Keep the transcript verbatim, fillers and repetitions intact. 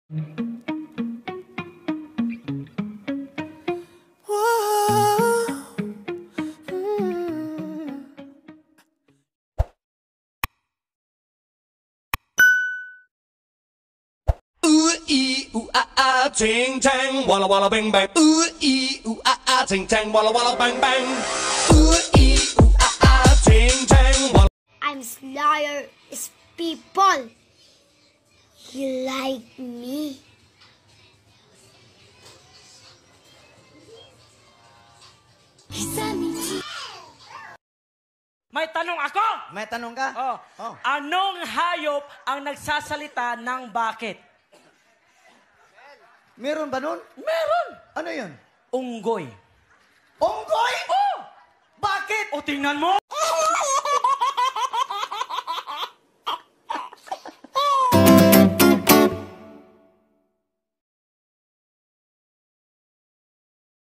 Ching chang, walla walla bang bang. Ooh ee ooh ah ah, ching chang, walla walla bang bang. Ooh ee ooh ah ah, ching chang, walla. I'm Slayer is people. You like me? May tanong ako. May tanong ka? Oh. Oh. Anong hayop ang nagsasalita ng bakit? Meron ba nun? Meron. Ano yun? Unggoy. Unggoy? Oh! Bakit? O, tingnan mo!